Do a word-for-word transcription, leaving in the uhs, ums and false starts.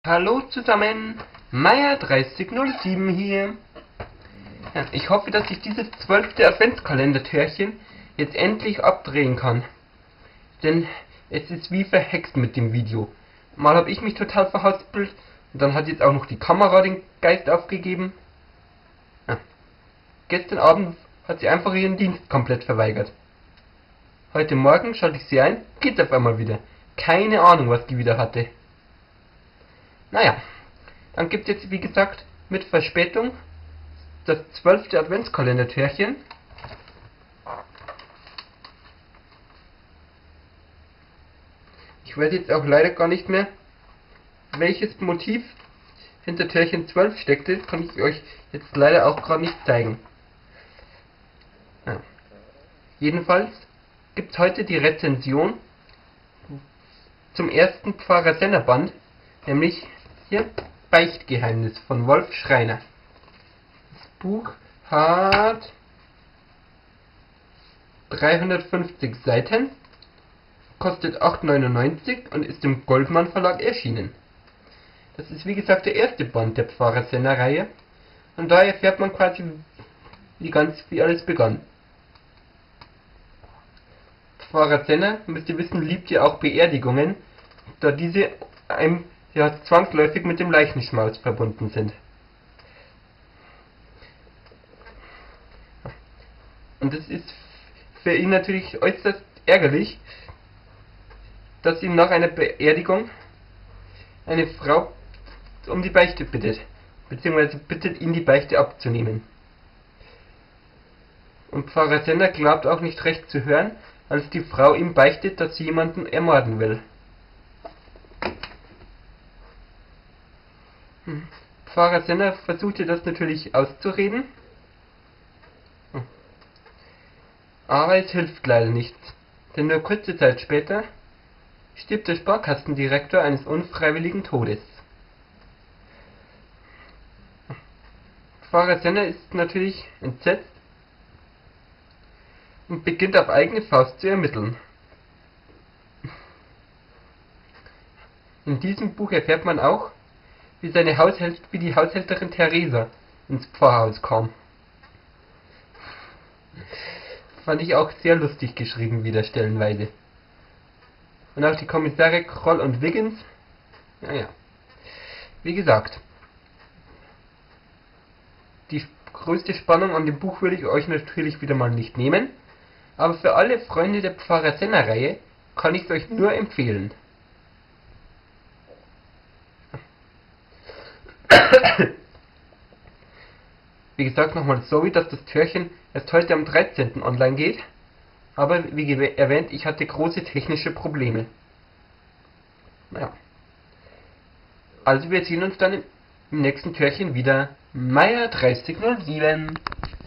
Hallo zusammen, Meier dreißig null sieben hier. Ja, ich hoffe, dass ich dieses zwölfte Adventskalender-Türchen jetzt endlich abdrehen kann. Denn es ist wie verhext mit dem Video. Mal habe ich mich total verhaspelt und dann hat jetzt auch noch die Kamera den Geist aufgegeben. Ja. Gestern Abend hat sie einfach ihren Dienst komplett verweigert. Heute Morgen schalte ich sie ein, geht's auf einmal wieder. Keine Ahnung, was die wieder hatte. Naja, dann gibt es jetzt, wie gesagt, mit Verspätung das zwölfte Adventskalender-Türchen. Ich weiß jetzt auch leider gar nicht mehr, welches Motiv hinter Türchen zwölf steckte. Das kann ich euch jetzt leider auch gerade nicht zeigen. Ja. Jedenfalls gibt es heute die Rezension zum ersten Pfarrer Senner Band, nämlich hier Beichtgeheimnis von Wolf Schreiner. Das Buch hat dreihundertfünfzig Seiten, kostet acht neunundneunzig und ist im Goldmann Verlag erschienen. Das ist wie gesagt der erste Band der Pfarrer Senner Reihe und da erfährt man quasi wie ganz wie alles begann. Pfarrer Senner, müsst ihr wissen, liebt ja auch Beerdigungen, da diese einem ja zwangsläufig mit dem Leichenschmaus verbunden sind. Und es ist für ihn natürlich äußerst ärgerlich, dass ihn nach einer Beerdigung eine Frau um die Beichte bittet, beziehungsweise bittet ihn die Beichte abzunehmen. Und Pfarrer Senner glaubt auch nicht recht zu hören, als die Frau ihm beichtet, dass sie jemanden ermorden will. Hm. Pfarrer Senner versuchte das natürlich auszureden, hm. aber es hilft leider nichts, denn nur kurze Zeit später stirbt der Sparkassendirektor eines unfreiwilligen Todes. Pfarrer Senner ist natürlich entsetzt und beginnt auf eigene Faust zu ermitteln. In diesem Buch erfährt man auch, wie seine Haushält wie die Haushälterin Theresa ins Pfarrhaus kam. Fand ich auch sehr lustig geschrieben wieder stellenweise. Und auch die Kommissare Kroll und Wiggins. Naja. Wie gesagt, die größte Spannung an dem Buch würde ich euch natürlich wieder mal nicht nehmen. Aber für alle Freunde der Pfarrer Senner Reihe kann ich es euch nur empfehlen. Wie gesagt, nochmal sorry, dass das Türchen erst heute am dreizehnten online geht. Aber wie erwähnt, ich hatte große technische Probleme. Naja. Also wir sehen uns dann im nächsten Türchen wieder. Meier dreißig null sieben.